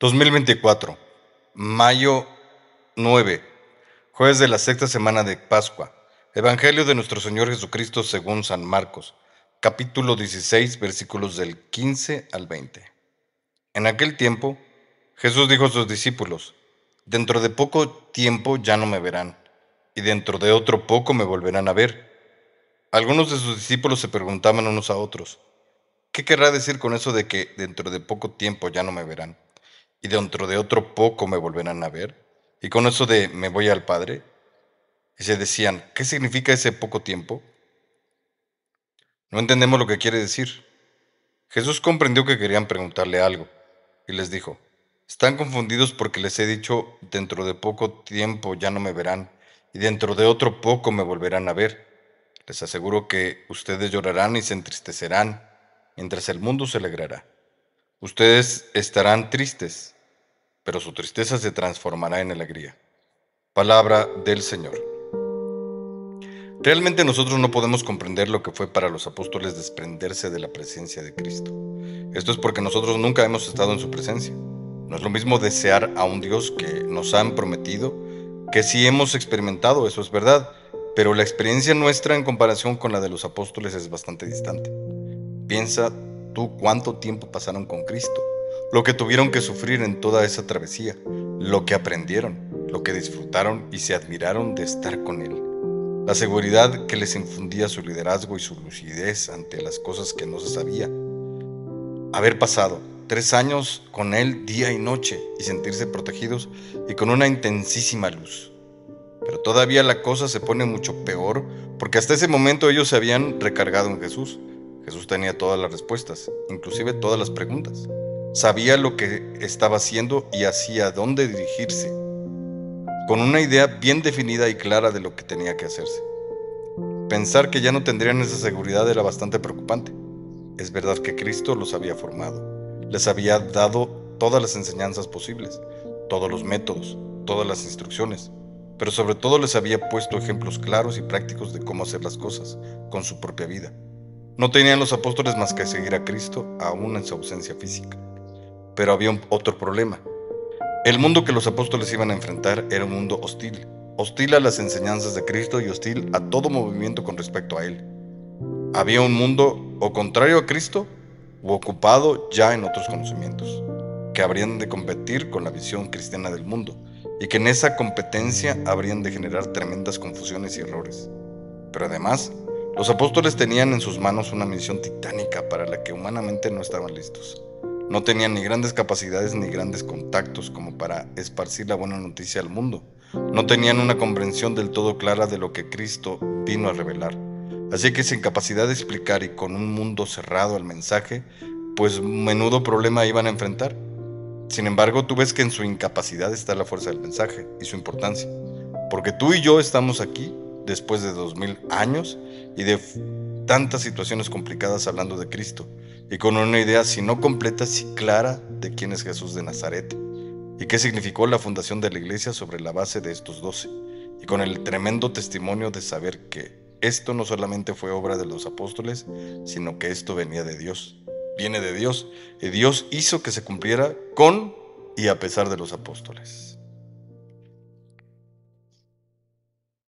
2024, mayo 9, jueves de la sexta semana de Pascua. Evangelio de nuestro Señor Jesucristo según San Marcos, capítulo 16, versículos del 15 al 20. En aquel tiempo, Jesús dijo a sus discípulos: dentro de poco tiempo ya no me verán, y dentro de otro poco me volverán a ver. Algunos de sus discípulos se preguntaban unos a otros: ¿qué querrá decir con eso de que dentro de poco tiempo ya no me verán, y dentro de otro poco me volverán a ver? Y con eso de me voy al Padre. Y se decían: ¿qué significa ese poco tiempo? No entendemos lo que quiere decir. Jesús comprendió que querían preguntarle algo, y les dijo: están confundidos porque les he dicho dentro de poco tiempo ya no me verán, y dentro de otro poco me volverán a ver. Les aseguro que ustedes llorarán y se entristecerán, mientras el mundo se alegrará. Ustedes estarán tristes, pero su tristeza se transformará en alegría. Palabra del Señor. Realmente nosotros no podemos comprender lo que fue para los apóstoles desprenderse de la presencia de Cristo. Esto es porque nosotros nunca hemos estado en su presencia. No es lo mismo desear a un Dios que nos han prometido, que sí hemos experimentado, eso es verdad, pero la experiencia nuestra en comparación con la de los apóstoles es bastante distante. Piensa tú cuánto tiempo pasaron con Cristo, lo que tuvieron que sufrir en toda esa travesía, lo que aprendieron, lo que disfrutaron y se admiraron de estar con Él. La seguridad que les infundía su liderazgo y su lucidez ante las cosas que no se sabía. Haber pasado 3 años con Él día y noche y sentirse protegidos y con una intensísima luz. Pero todavía la cosa se pone mucho peor porque hasta ese momento ellos se habían recargado en Jesús. Jesús tenía todas las respuestas, inclusive todas las preguntas. Sabía lo que estaba haciendo y hacia dónde dirigirse, con una idea bien definida y clara de lo que tenía que hacerse. Pensar que ya no tendrían esa seguridad era bastante preocupante. Es verdad que Cristo los había formado, les había dado todas las enseñanzas posibles, todos los métodos, todas las instrucciones, pero sobre todo les había puesto ejemplos claros y prácticos de cómo hacer las cosas con su propia vida. No tenían los apóstoles más que seguir a Cristo, aún en su ausencia física. Pero había otro problema. El mundo que los apóstoles iban a enfrentar era un mundo hostil, hostil a las enseñanzas de Cristo y hostil a todo movimiento con respecto a Él. Había un mundo o contrario a Cristo o ocupado ya en otros conocimientos, que habrían de competir con la visión cristiana del mundo y que en esa competencia habrían de generar tremendas confusiones y errores. Pero además, los apóstoles tenían en sus manos una misión titánica para la que humanamente no estaban listos. No tenían ni grandes capacidades ni grandes contactos como para esparcir la buena noticia al mundo. No tenían una comprensión del todo clara de lo que Cristo vino a revelar. Así que sin capacidad de explicar y con un mundo cerrado al mensaje, pues menudo problema iban a enfrentar. Sin embargo, tú ves que en su incapacidad está la fuerza del mensaje y su importancia. Porque tú y yo estamos aquí después de 2000 años y de tantas situaciones complicadas hablando de Cristo y con una idea, si no completa, si clara, de quién es Jesús de Nazaret y qué significó la fundación de la iglesia sobre la base de estos 12, y con el tremendo testimonio de saber que esto no solamente fue obra de los apóstoles, sino que esto venía de Dios, viene de Dios, y Dios hizo que se cumpliera con y a pesar de los apóstoles.